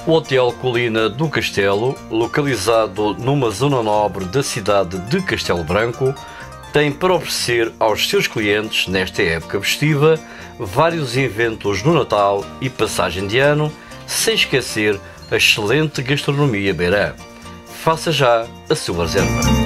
O Hotel Colina do Castelo, localizado numa zona nobre da cidade de Castelo Branco, tem para oferecer aos seus clientes, nesta época festiva, vários eventos no Natal e passagem de ano, sem esquecer a excelente gastronomia beirã. Faça já a sua reserva.